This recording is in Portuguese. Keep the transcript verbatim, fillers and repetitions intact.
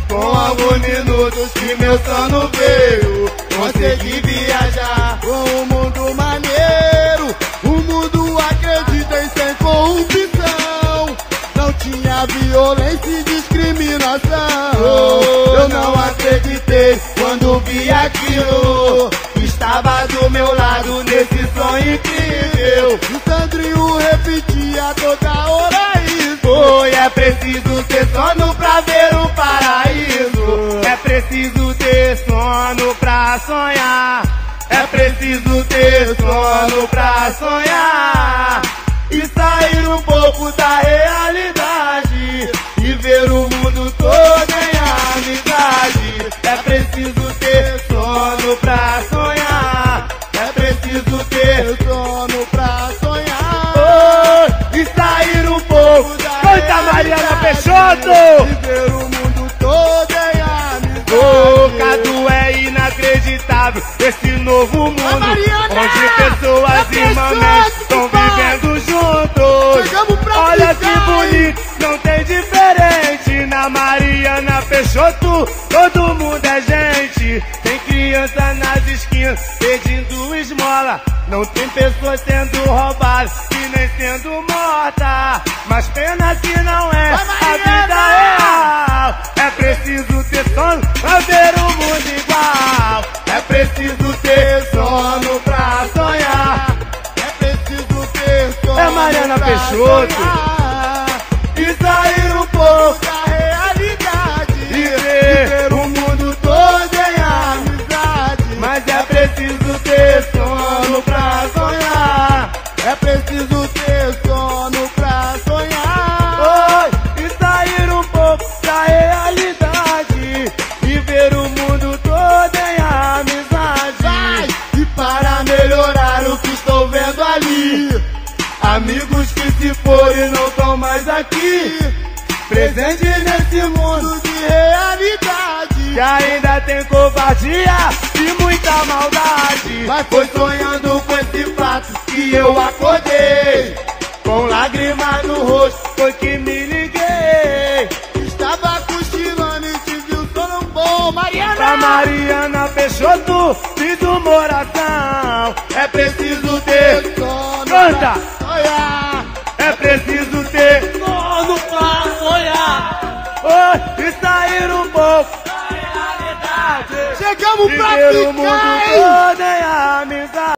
Com alguns minutos que meu sono veio, consegui viajar com um mundo maneiro. O mundo acredita em sem corrupção. Não tinha violência e discriminação. Eu não acreditei quando vi aquilo. Estava do meu lado nesse sonho incrível. O Sandrinho repetia toda hora isso. Foi, é preciso ter sono pra ver o paraíso. É preciso ter sono pra sonhar. É preciso ter sono pra sonhar. E sair um pouco da realidade e ver o mundo todo em amizade. É preciso ter sono pra sonhar. É preciso ter sono pra sonhar. Oh, e sair um pouco da Canta Mariana Peixoto! E ver o mundo todo em amizade. Oh, Cadu, é inacreditável esse novo mundo onde pessoas irmãmente estão vivendo juntos. Olha que bonito, não tem diferente. Na Mariana Peixoto todo mundo é gente. Tem criança nas esquinas pedindo esmola. Não tem pessoas sendo roubadas e nem sendo mortas. Mas pena que não é a vida real. É preciso ter sono pra ver o mundo igual. É preciso ter sono pra sonhar. É preciso ter sono. É Mariana Peixoto. E sair um pouco da realidade e ver o mundo todo em amizade. Mas é preciso ter sono pra sonhar. É preciso ter sono pra sonhar. Oh, e sair um pouco da realidade e ver o mundo todo em amizade. Vai! E para melhorar o que estou vendo ali, amigos que se foram e não estão mais aqui, presentes nesse mundo de realidade que ainda tem covardia e muita maldade. Mas foi sonhando com esse fato que eu acordei, com lágrimas no rosto foi que me liguei. Estava cochilando e te viu sono bom, Mariana. Pra Mariana Peixoto fiz uma oração. É preciso ter sono Canta! pra sonhar. É preciso ter sono pra sonhar. Oh, e sair um pouco da realidade. Chegamos e pra ver ficar, o mundo hein? todo em amizade.